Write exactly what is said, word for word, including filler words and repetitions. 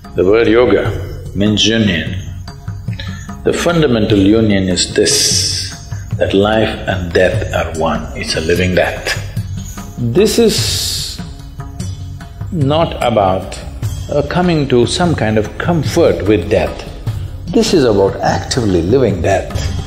The word yoga means union. The fundamental union is this, that life and death are one, it's a living death. This is not about uh, coming to some kind of comfort with death. This is about actively living death.